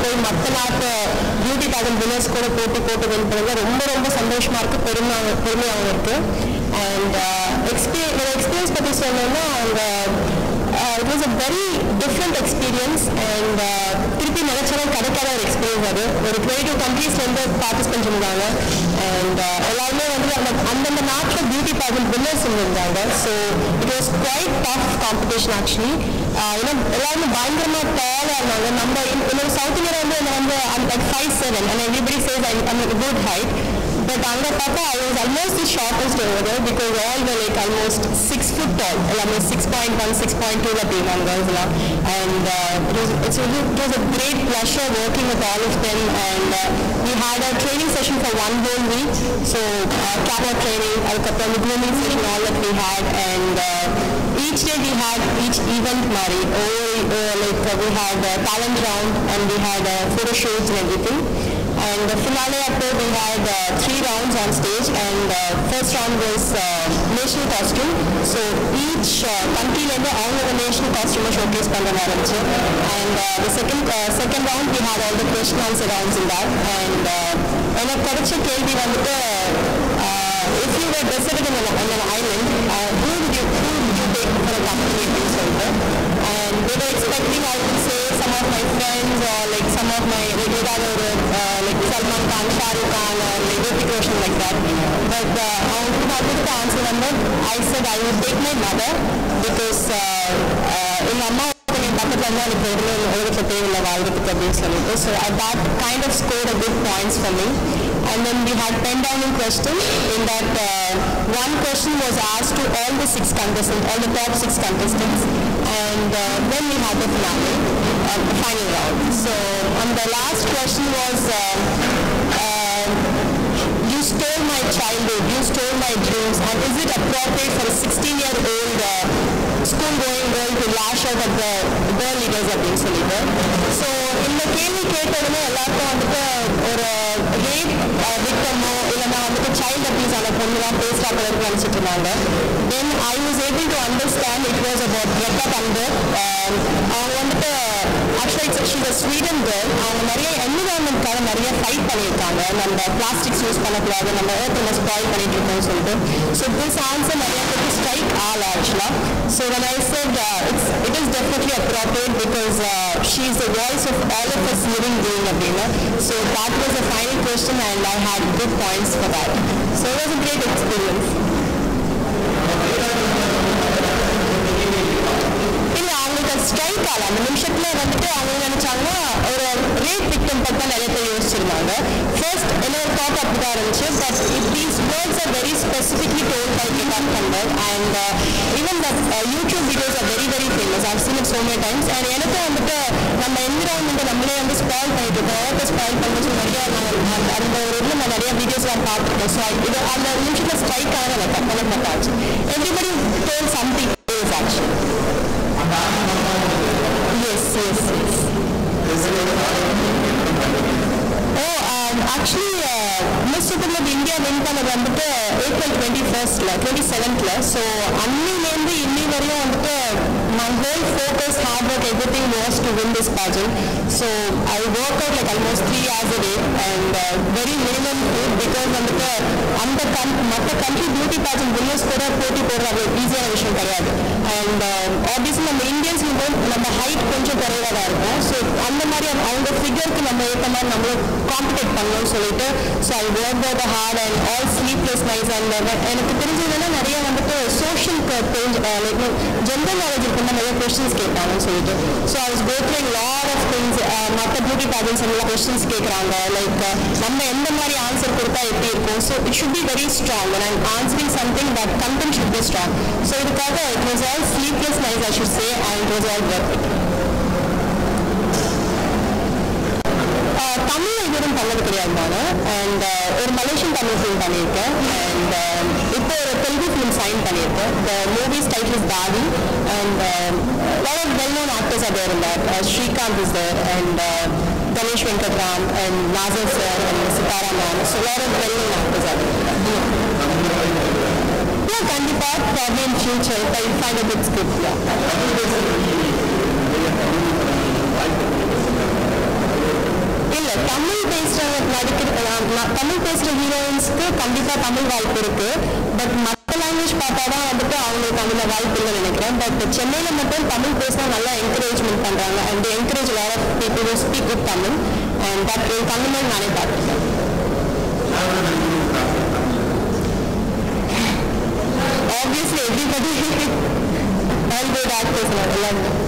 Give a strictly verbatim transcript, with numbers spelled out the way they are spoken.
போய் மற்ற நாட்டு பியூட்டி பேஜன் வின்னர்ஸ் கூட போட்டி போட்டு வின் பண்ணுறது ரொம்ப ரொம்ப சந்தோஷமாக இருக்குது, பெருமையாக பெருமையாகவும் இருக்குது. அண்ட் எக்ஸ்பீரியன் எக்ஸ்பீரியன்ஸ் பற்றி சொல்லணும்னா அவங்க it was a very different experience. And திருப்பி நினைச்சாலும் கிடைக்காத ஒரு எக்ஸ்பீரியன்ஸ். அது ஒரு டுவெண்ட்டி டூ கண்ட்ரீஸ்லேருந்து பார்ட்டிசிபேட் பண்ணியிருந்தாங்க. அண்ட் எல்லாருமே வந்து அந்த அந்தந்த நாட்டில் பியூட்டி பேஜன் வின்னர்ஸ் இருந்தாங்க. So it was quite tough competition actually. ஏன்னா எல்லாருமே பயங்கரமாக டாலாக இருந்தாங்க. நம்ம என்னோட சவுத் இந்தியாவில் வந்து என்ன வந்து like five seven and everybody says I I'm good height. But அங்கே பார்த்தா I was almost the shortest over there because all were like almost six foot tall. எல்லாமே six point one, six point two அப்படின்னாங்க girls-லாம். And uh, it, was, it's a, it was a great pleasure working with all of them. And uh, we had a training session for one whole week. So uh, camera training, அதுக்கப்புறம் grooming session, all that we had. And uh, each day we had each event mari. Oh, uh, like uh, we had a talent round and we had uh, photo shoots and everything. And the finale after we had uh, three rounds on stage, and uh, first round was uh, national costume. So each uh, country level all the national costume showcase பண்ண ஆரம்பிச்சு. And uh, the second uh, second round we had all the question answer rounds in that. And uh, எனக்கு கிடைச்ச கேள்வி வந்துட்டு uh, if you were deserted in an, in an island, uh, who would you who would you take for a company அப்படின்னு சொல்லிட்டு. And they were expecting I would say some of my friends or like some of my regular uh, like Salman Khan, Shah Rukh Khan, or like Hrithik Roshan, like that. But uh, I would answer them. I said I would take my mother because uh, uh, in Amma so uh, that kind of scored a good points for me. And then we had pen down in question in that uh, one question was asked to all the six contestants, all the top six contestants, and uh, then we had the finale, uh, the final round. So and the last question was uh, uh, you stole my childhood, you stole my dreams, and is it appropriate for a sixteen year old uh, school going girl to lash out at the girl leaders அப்படின்னு சொல்லிட்டு. So இந்த கேள்வி கேட்டதுமே எல்லாருக்கும் வந்துட்டு ஒரு rape விக்டமோ இல்லைன்னா வந்துட்டு சைல்டு அபியூஸ் ஆன பொண்ணுலாம் பேஸ்ட் ஆகிறதுக்கு நினச்சிட்டு இருந்தாங்க. Then I was able to understand it was about Greta Thunberg. அவங்க வந்துட்டு actually she's a Sweden girl. அவங்க நிறைய என்விரான்மெண்ட்காக நிறைய ஃபைட் பண்ணியிருக்காங்க. நம்ம பிளாஸ்டிக்ஸ் யூஸ் பண்ணக்கூடாது, நம்ம ஏர்த்தை ஸ்பாயில் பண்ணிட்டு இருக்கோம்னு சொல்லிட்டு. ஸோ திஸ் ஆன்சர் நிறைய பேருக்கு ஸ்ட்ரைக் ஆல் ஆக்சுவலாக. So when I said uh, it's, it is definitely appropriate because uh, she is the voice of all of us living being Abhina. So that was the final question and I had good points for that. So it was a great experience. இல்லை அவங்களுக்கு அது strike ஆகல. அந்த நிமிஷத்தில் வந்துட்டு அவங்க நினைச்சாங்கன்னா ஒரு rape victim பற்றி நிறைய பேர் யோசிச்சிருந்தாங்க. ஃபர்ஸ்ட் என்னோட தாட் அப்படி தான் இருந்துச்சு. But these words are very specifically told by கிதாப் கண்டர் and even the uh, YouTube videos are very very famous. I've seen it so many times. And எனக்கு வந்துட்டு நம்ம என்விரான்மெண்ட்டை நம்மளே வந்து ஸ்பாயில் பண்ணிட்டு இருக்கோம். ஏர்த்தை ஸ்பாயில் பண்ணி நிறையா நான் அந்த ஒரு இதில் நான் நிறைய வீடியோஸ்லாம் பார்த்துருக்கேன். ஸோ இது அந்த நிமிஷத்தில் ஸ்ட்ரைக் ஆக எனக்கு அப்போ பார்த்தாச்சு. Everybody told something is actually. Yes, yes, yes. Oh, um, actually, uh, Miss Superlab India win பண்ணது வந்துட்டு April twenty-first, twenty-seventh. So, அன்னிலேருந்து இன்னி வரையும் வந்துட்டு my whole focus, hard work, everything was to win this pageant. So, I work out like almost three hours a day and uh, very minimum food because வந்துட்டு அந்த மற்ற country beauty pageant winners கூட போட்டி போடுறது ஈஸியான விஷயம் கிடையாது. And uh, obviously நம்ம இந்தியன்ஸ் வந்து நம்ம ஹைட் கொஞ்சம் குறைவாக தான் இருக்கும். ஸோ அந்த மாதிரி அவங்க ஃபிகருக்கு நம்ம ஏற்ற மாதிரி நம்மளும் காம்படேட் பண்ணணும்னு சொல்லிட்டு so I work out hard and all sleepless nights. And எனக்கு தெரிஞ்சதுன்னா நிறைய வந்துட்டு சோஷியல் பேஞ்ச் லைக் ஜென்ரல் நாலேஜ் இருக்கிற நிறைய கொஸ்டின்ஸ் கேட்பாங்கன்னு சொல்லிட்டு. So I was go through lot of things. மற்ற பியூட்டி பேஜன்ஸ் எல்லாம் கொஸ்டின்ஸ் கேட்குறாங்க. லைக் நம்ம எந்த மாதிரி ஆன்சர் கொடுத்தா எப்படி இருக்கும். So it should be very strong and I'm answering something that content should be strong. So இதுக்காக it was all sleepless nights I should say and it was all work it. Tamil இதுவும் பண்ணது கிடையாது நான். And ஒரு Malaysian Tamil film பண்ணியிருக்கேன். And இப்போ ஒரு Telugu film sign பண்ணியிருக்கேன். The movies title is Thadi. And lot of well known actors are there in that. Uh, Srikanth is there and uh, Ganesh Venkatram and Nazar sir and Sitara ma'am. So lot of well known actors are there. Yeah, kandipa probably in future if I find a good script. Yeah. நடிக்கிற தமிழ் பேசுகிற ஹீரோயின்ஸ்க்கு கண்டிப்பாக தமிழ் வாய்ப்பு இருக்குது. But மற்ற language பார்த்தா தான் வந்துட்டு அவங்களுக்கு அதில் வாய்ப்பு இல்லைன்னு நினைக்கிறேன். பட் சென்னையில் மட்டும் தமிழ் பேசினா நல்லா என்கரேஜ்மெண்ட் பண்ணுறாங்க. And encourage lot of people to speak with Tamil. And that Tamil நானே பார்த்துருக்கேன். Obviously, everybody, all good actors, எல்லாரும்